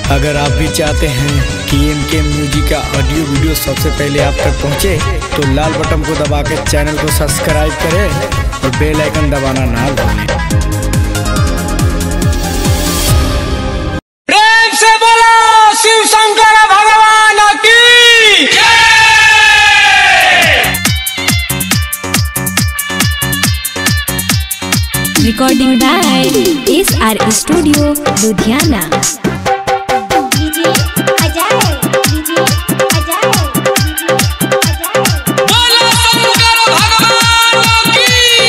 अगर आप भी चाहते हैं कि एमके म्यूजिक का ऑडियो वीडियो सबसे पहले आप तक पहुंचे, तो लाल बटन को दबा के चैनल को सब्सक्राइब करें और बेल आइकन दबाना ना भूलें। प्रेम से बोलो शिव शंकर भगवान की Recording by SR Studio, Ludhiana. बोलो शंकर भगवान की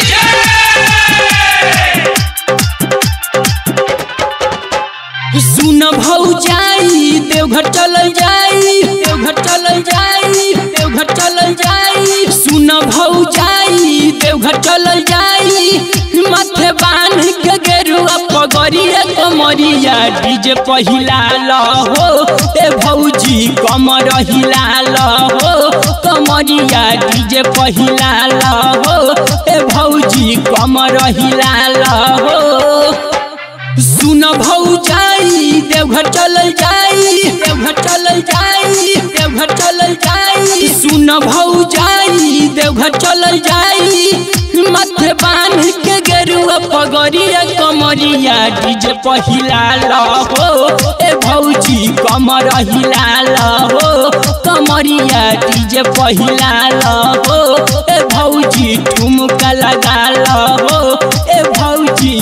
जय। सुन भौजाई देवघर चलल जाई, देवघर चलल जाई, देवघर चलल जाई। सुन भौजाई देवघर चलल जाई, माथे बांध के गेरुआ पगड़िया कमरिया डीजे पहिला लहो ए भौजी कमर हिला लहो, कमरिया डीजे पहिला लहो ए भौजी कमर हिला लहो। सुन भौजाई देवघर चलल जाई, देवघर चलल जाई, देवघर चलल जाई। सुन भौजाई देवघर चलल जाई, माथे बांध के गेरुआ पगड़िया कमरिया डीजे पहिला लहो ए भौजी कमर हिला लहो, कमरिया डीजे पहिला लहो ए भौजी ठुमका लगा लहो ए भौजी।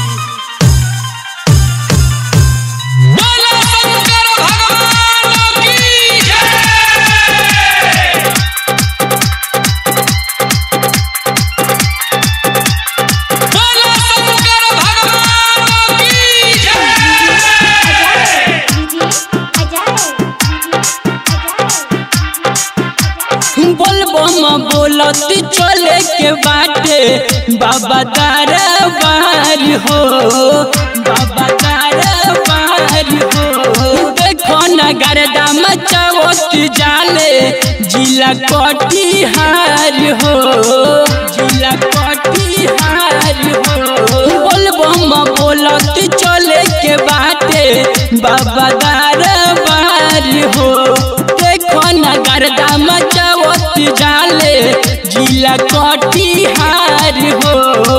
बोलो शंकर भगवान की जय। बोलो शंकर भगवान की जय। बोलबम बोलत चले के बाटे बाबा दरबार हो, बाबा दरबार हो। देखो नगरदा मचावत जाले जिला कटिहार हो, जिला कटिहार हो। बोलबम बोलत चले के बाटे बाबा दरबार हो। देखो नगरदा मचावत जाले जिला कटिहार हो।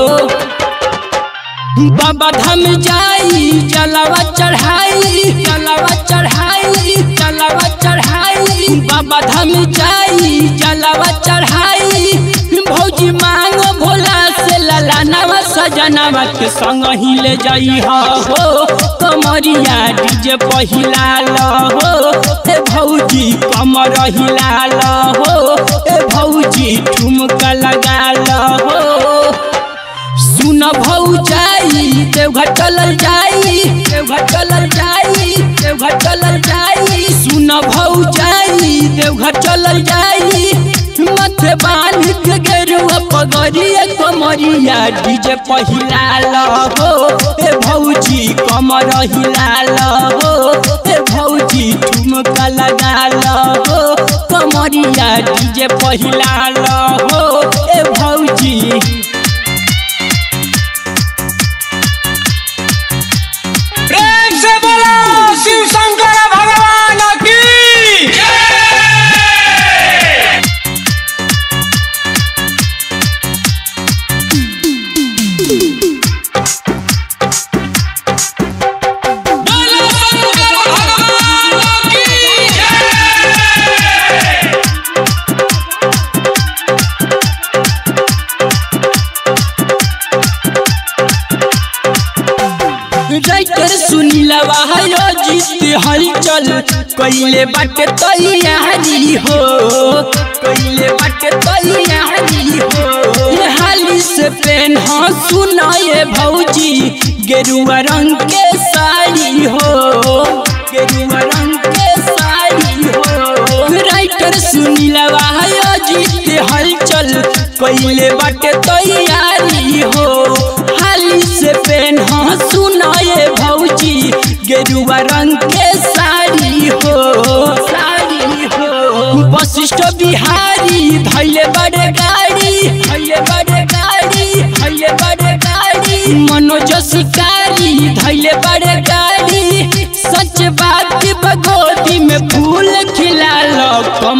बाबा धाम जाई जलवा चढ़ाई, जलवा चढ़ाई, जलवा चढ़ाई। बाबा धाम जाई जलवा चढ़ाई, भौजी मांग भोला से ललानवा सजनवा के संग ही ले जाई हो, कमरिया डीजे पहिला लहो ए भौजी कमर हिला लहो ए भौजी ठुमका लगा लहो। सुन भौजाई देवघर चलल जाई, देवघर चलल जाई, देवघर चलल जाई। सुन भौजाई देवघर चलल जाई, माथे बांध के गेरुआ पगड़िया कमरिया डीजे पहिला लहो ए भौजी कमर हिला लहो ए भौजी ठुमका लगा लहो, कमरिया डीजे पहिला लहो ए भौजी। प्रेम से बोलो शिव शंकर भगवान की जय। बोलो शंकर भगवान की जय। राइटर सुनीलवा जीत हलचल कइले बाटे तैयारी हो, कइले बाटे तैयारी हो। हाली से पेन हाँ सुनाए भौजी गेरुआ रंग के साड़ी हो, गेरुआ रंग के साड़ी हो। राइटर सुनीलवा जीत हलचल कइले बाटे तैयारी हो। हाली से पेन हाँ सुनाए भौजी गेरुआ रंग के साड़ी हो, साड़ी हो। वशिष्ठ बिहारी धैले बड़े गाड़ी, धैले बड़े गाड़ी, धैले बड़े गाड़ी। मनोज शिकारी धैले बड़े गाड़ी, सच बात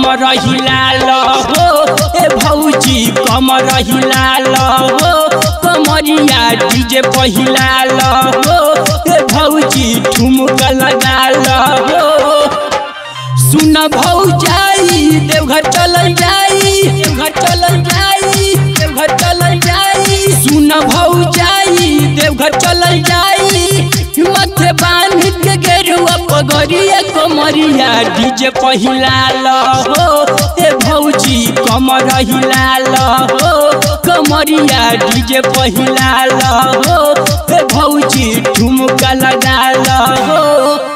कमर हिलाल हो ए भौजी कमर हिलाल हो कमरिया डीजे पहिलाल हो ए भौजी ठुमका लगाल हो सुन भौजाई देवघर चल जाई देवघर चल जाई देवघर चल जाई सुन भौजाई देवघर चल जाई मथे बांध के गेरुआ पगड़िया कमरिया डीजे पहिलाल हो ए भौजी कमर हिलाल हो कमरिया डीजे पहिलाल हो ए भौजी ठुमका लगाल हो।